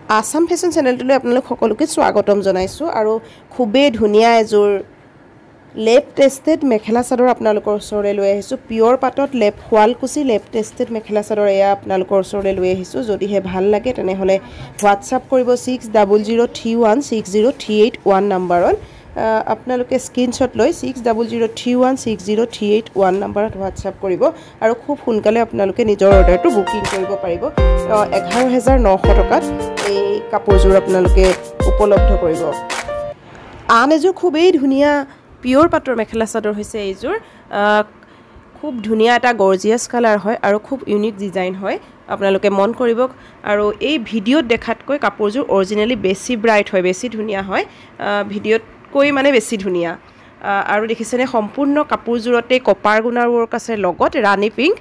Assam fashion চেনেলটোলৈ আপোনালোক সকলোকে স্বাগতম জনাইছোঁ আৰু খুবেই ধুনীয়া এযোৰ লেপ টেষ্টেড মেখেলা চাদৰ আপোনালোকৰ ওচৰলৈ লৈ আহিছোঁ পিয়ৰ পাটত শুৱালকুছি লেপ টেষ্টেড মেখেলা চাদৰ এয়া আপোনালোকৰ ওচৰলৈ লৈ আহিছোঁ যদিহে ভাল লাগে তেনেহ'লে হোৱাটছআপ কৰিব 6003160381 নম্বৰত আপোনালোকে স্ক্ৰীনশ্বট লৈ 6003160381 নম্বৰত হোৱাটছআপ কৰিব আৰু খুব সোনকালে আপোনালোকে নিজৰ অৰ্ডাৰটো বুকিং কৰিব পাৰিব 11900 টকাত এই কাপোৰযোৰ আপোনালোকে উপলব্ধ কৰিব আন এযোৰ খুবেই ধুনীয়া পিয়ৰ পাটৰ মেখেলা চাদৰ হৈছে এইযোৰ খুব ধুনীয়া এটা গৰ্জিয়াছ কালাৰ হয় আৰু খুব ইউনিক ডিজাইন হয় আপোনালোকে মন কৰিব আৰু এই ভিডিঅ'ত দেখাতকৈ কাপোৰযোৰ অৰিজিনেলি বেছি ব্ৰাইট হয় বেছি ধুনীয়া হয় ভিডিঅ'ত কৈ মানে বেছি ধুনীয়া আৰু দেখিছেনে সম্পূৰ্ণ কাপোৰযোৰতে কপাৰ গুণাৰ ৱৰ্ক আছে লগত ৰাণী পিংক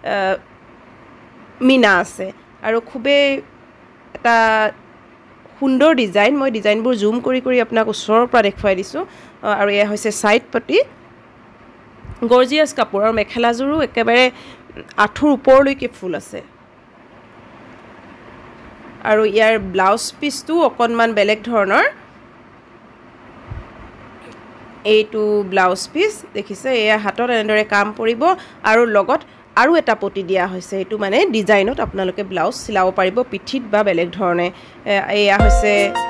মিনা আছে আৰু খুবেই এটা সুন্দৰ ডিজাইন মই ডিজাইনবোৰ জুম কৰি কৰি আপোনাক ওচৰৰ পৰা দেখুৱাই দিছোঁ আৰু এয়া হৈছে সাইড পটি গৰ্জিয়াছ কাপোৰ আৰু মেখেলাযোৰো একেবাৰে আঁঠুৰ ওপৰলৈকে ফুল আছে আৰু ইয়াৰ ব্লাউজ পিচটো অকণমান বেলেগ ধৰণৰ এইটো ব্লাউজ পিচ দেখিছে এয়া হাতত এনেদৰে কাম পৰিব আৰু লগত আৰু এটা পটি দিয়া হৈছে এটো মানে ডিজাইনত আপোনালোকে ব্লাউজ চিলাব পাৰিব পিঠিত বা বেলেগ ধৰণে এয়া হৈছে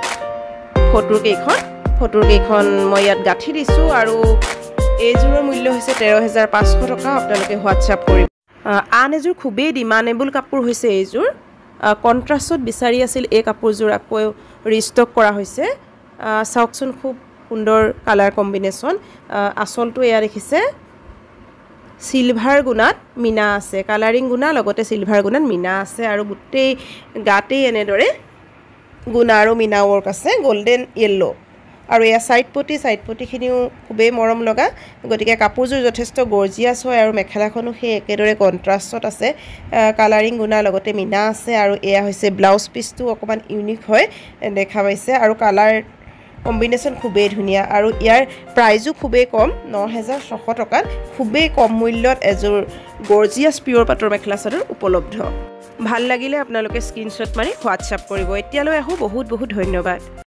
ফটোৰ কেইখন মই ইয়াত গাঁঠি দিছোঁ আৰু এইযোৰৰ মূল্য হৈছে 13500 টকা আপোনালোকে হোৱাটছআপ কৰিব আন এযোৰ খুবেই ডিমাণ্ডেবল কাপোৰ হৈছে এইযোৰ কন্ট্ৰাষ্টত বিচাৰি আছিল এই কাপোৰযোৰ আকৌ ৰিষ্টক কৰা হৈছে চাওকচোন খুব সুন্দৰ কালাৰ কম্বিনেশ্যন আসলটো এয়া দেখিছে সিলভাৰ গুণাত মিনা আছে কালাৰিং গুণা লগতে সিলভাৰ গুণাত মিনা আছে আৰু গোটেই গাতেই এনেদৰে গুণা আৰু মিনা ৱৰ্ক আছে গোল্ডেন য়েল্লো আৰু এয়া সাইড পটিখিনিও খুবেই মৰম লগা গতিকে কাপোৰযোৰ যথেষ্ট গৰ্জিয়াছ হয় আৰু মেখেলাখনো সেই একেদৰে কন্ট্ৰাষ্টত আছে কালাৰিং গুণা লগতে মিনা আছে আৰু এয়া হৈছে ব্লাউজ পিচটো অকমান ইউনিক হয় দেখা পাইছে আৰু কালাৰ কম্বিনেশ্যন খুবেই ধুনীয়া আৰু ইয়াৰ প্ৰাইজো খুবেই কম 9600 টকাত খুবেই কম মূল্যত এযোৰ গৰ্জিয়াছ পিয়ৰ পাটৰ মেখেলা চাদৰ উপলব্ধ ভাল লাগিলে আপোনালোকে স্ক্ৰীনশ্বট মাৰি হোৱাটছআপ কৰিব এতিয়ালৈ বহুত বহুত ধন্যবাদ